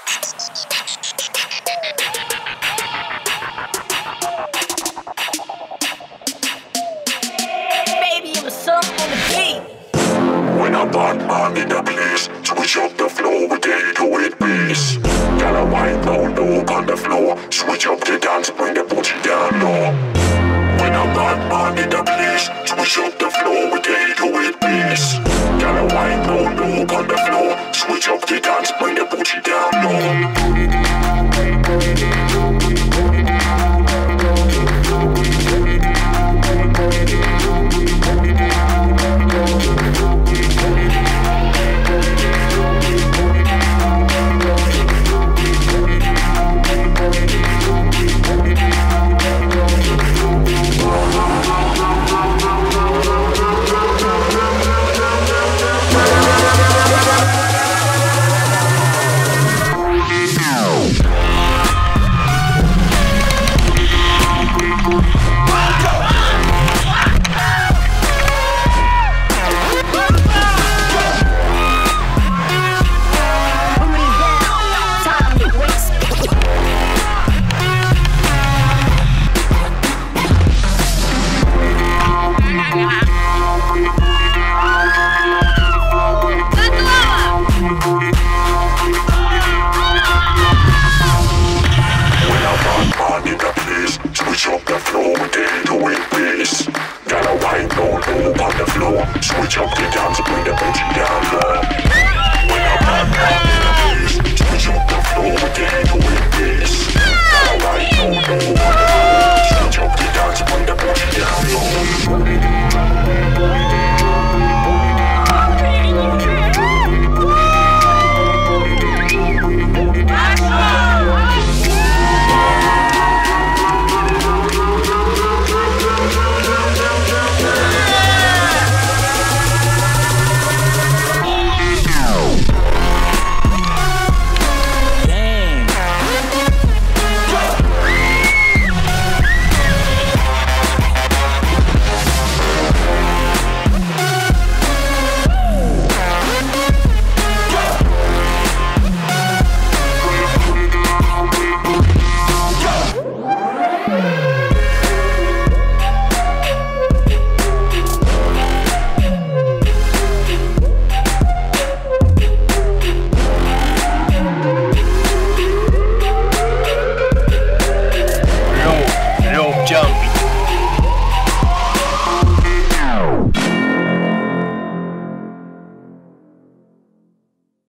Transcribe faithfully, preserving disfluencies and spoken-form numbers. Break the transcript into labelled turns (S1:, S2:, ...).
S1: Baby, I'm a song on the beat.
S2: When a bad man in the place, switch up the flow, we take to it peace. Got a white low look on the floor, switch up